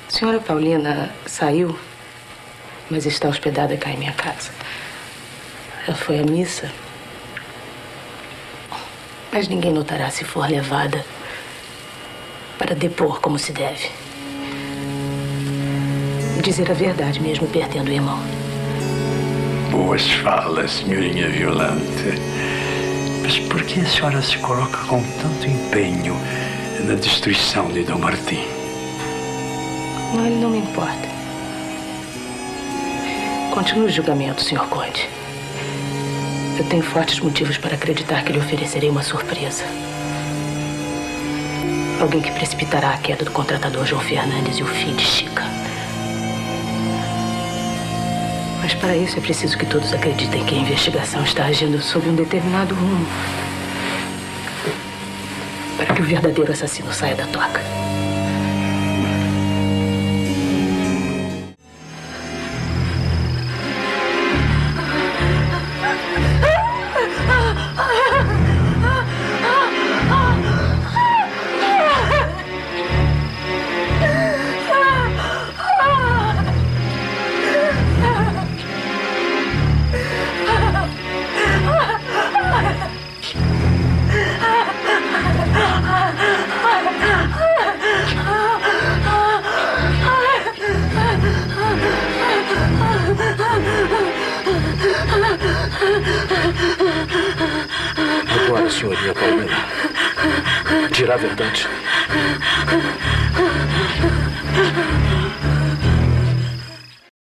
A senhora Paulina saiu, mas está hospedada cá em minha casa. Ela foi à missa, mas ninguém notará se for levada para depor como se deve. Dizer a verdade mesmo perdendo o irmão. Boas falas, senhorinha Violante. Mas por que a senhora se coloca com tanto empenho na destruição de Dom Martim? Não, ele não me importa. Continue o julgamento, Sr. Conde. Eu tenho fortes motivos para acreditar que lhe oferecerei uma surpresa. Alguém que precipitará a queda do contratador João Fernandes e o fim de Chica. Mas para isso é preciso que todos acreditem que a investigação está agindo sob um determinado rumo. Para que o verdadeiro assassino saia da toca. Agora, senhorinha Paulina, dirá a verdade.